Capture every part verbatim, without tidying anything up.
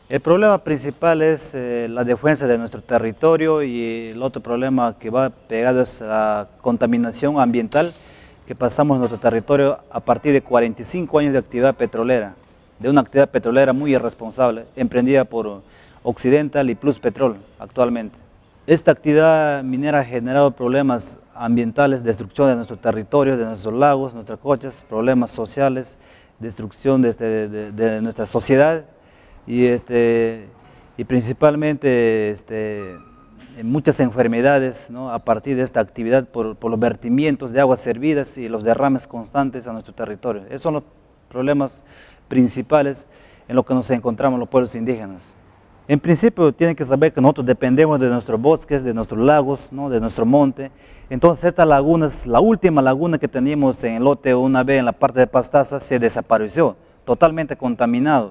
El problema principal es eh, la defensa de nuestro territorio y el otro problema que va pegado es la contaminación ambiental que pasamos en nuestro territorio a partir de cuarenta y cinco años de actividad petrolera, de una actividad petrolera muy irresponsable, emprendida por Occidental y Plus Petrol actualmente. Esta actividad minera ha generado problemas ambientales, destrucción de nuestro territorio, de nuestros lagos, nuestras costas, problemas sociales, destrucción de, este, de, de nuestra sociedad y, este, y principalmente este, muchas enfermedades, ¿no?, a partir de esta actividad por, por los vertimientos de aguas servidas y los derrames constantes a nuestro territorio. Esos son los problemas principales en los que nos encontramos los pueblos indígenas. En principio tienen que saber que nosotros dependemos de nuestros bosques, de nuestros lagos, ¿no?, de nuestro monte. Entonces esta laguna es la última laguna que teníamos en el lote una vez en la parte de Pastaza, se desapareció, totalmente contaminado.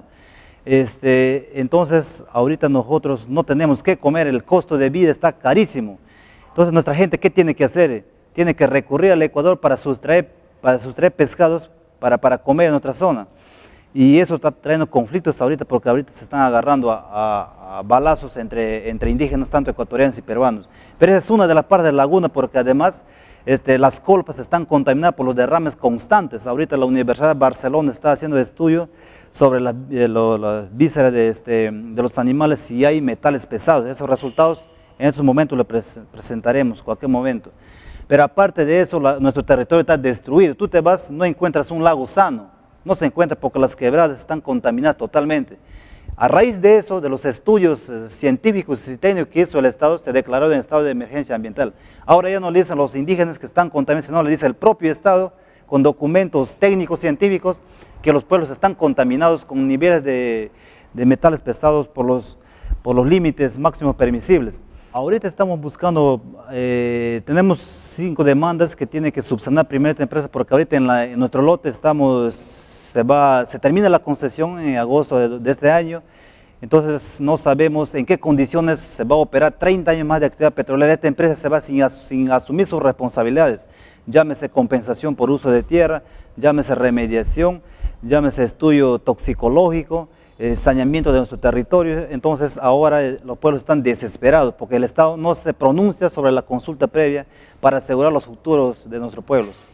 Este, entonces ahorita nosotros no tenemos qué comer, el costo de vida está carísimo. Entonces nuestra gente, ¿qué tiene que hacer? Tiene que recurrir al Ecuador para sustraer, para sustraer pescados para, para comer en nuestra zona. Y eso está trayendo conflictos ahorita porque ahorita se están agarrando a, a, a balazos entre, entre indígenas, tanto ecuatorianos y peruanos. Pero esa es una de las partes de la laguna porque además este, las colpas están contaminadas por los derrames constantes. Ahorita la Universidad de Barcelona está haciendo estudios sobre las la, la vísceras de, este, de los animales si hay metales pesados. Esos resultados en estos momentos los pres presentaremos en cualquier momento. Pero aparte de eso, la, nuestro territorio está destruido. Tú te vas, no encuentras un lago sano. No se encuentra porque las quebradas están contaminadas totalmente. A raíz de eso, de los estudios científicos y técnicos que hizo el Estado, se declaró en estado de emergencia ambiental. Ahora ya no le dicen los indígenas que están contaminados, sino le dice el propio Estado, con documentos técnicos científicos, que los pueblos están contaminados con niveles de, de metales pesados por los, por los límites máximos permisibles. Ahorita estamos buscando, eh, tenemos cinco demandas que tiene que subsanar primero esta empresa, porque ahorita en, la, en nuestro lote estamos, se, va, se termina la concesión en agosto de, de este año, entonces no sabemos en qué condiciones se va a operar treinta años más de actividad petrolera. Esta empresa se va sin, sin asumir sus responsabilidades, llámese compensación por uso de tierra, llámese remediación, llámese estudio toxicológico, Eh, saneamiento de nuestro territorio. Entonces ahora eh, los pueblos están desesperados porque el Estado no se pronuncia sobre la consulta previa para asegurar los futuros de nuestros pueblos.